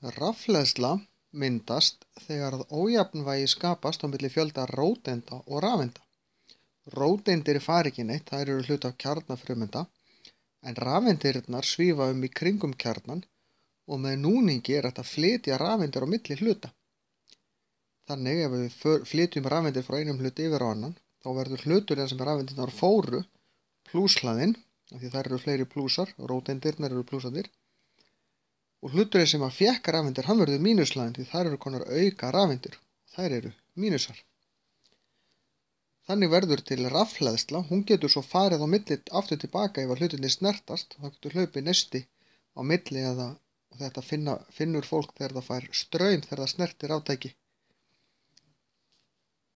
Rafhleðsla myndast þegar að ójafnvægi skapast á milli fjölda róteinda og rafeinda. Róteindir fara ekki neitt, þær eru hluti af kjarna frumeinda, en rafeindirnar svífa í kringum kjarnann og með núningi er hægt að flytja rafeindir á milli hluta. Þannig ef við flytjum rafeindir frá einum hluti yfir á annan, þá verður hluturinn sem rafeindirnar fóru plúshlaðinn, af því þær eru fleiri plúsar, róteindirnar eru plúsarnir, og hluturinn sem að fékk rafeindir, hann verður mínushlaðinn því þær eru konar auka rafeindir, þær eru mínusar. Þannig verður til rafhleðsla, hún getur svo farið á milli aftur tilbaka ef að hlutirnir snertast, þá getur hlaupið nesti á milli og þetta finnur fólk þegar það fær straum þegar það snertir raftæki.